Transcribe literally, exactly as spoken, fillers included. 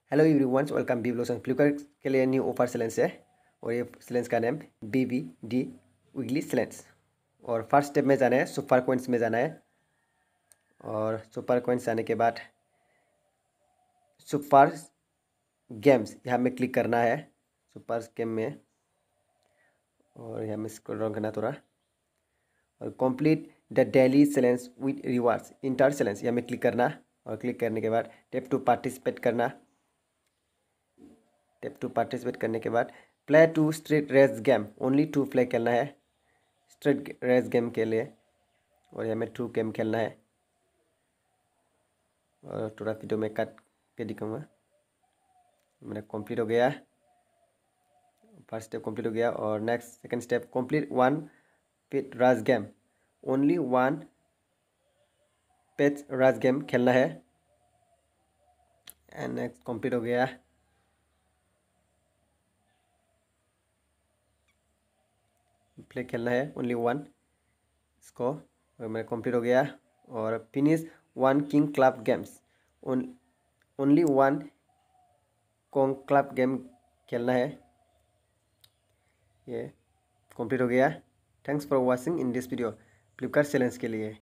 Hello everyone, welcome B blogs. Flipkart के लिए new offer challenge है और ये चैलेंज का name B B D weekly challenge. और फर्स्ट स्टेप में जाना है, सुपर कॉइन्स में जाना है। और सुपर कॉइन्स आने के बाद सुपर गेम्स यहाँ में क्लिक करना है, सुपर गेम में। और यहाँ में स्क्रॉल डाउन करना थोड़ा और complete the daily challenge with rewards enter challenge यहाँ में क्लिक करना। और क्लिक करने के बाद टेप टू पार्टिसिपेट करना। टेप टू पार्टिसिपेट करने के बाद play to street race game, only to play खेलना है स्ट्रीट रेस गेम के लिए। और यहाँ में टू गेम खेलना है। और थोड़ा वीडियो में काट के दिखाऊंगा। मेरा कंप्लीट हो गया, फर्स्ट स्टेप कंप्लीट हो गया। और next second step complete one page race game, only one page race game खेलना है। एंड नेक्स्ट कंप्लीट हो गया। प्ले खेलना है ओनली वन इसको। और मेरा कंप्लीट हो गया। और finish one king club games, only one kong club game खेलना है। ये कंप्लीट हो गया। Thanks for watching in this video Flipkart challenge के लिए।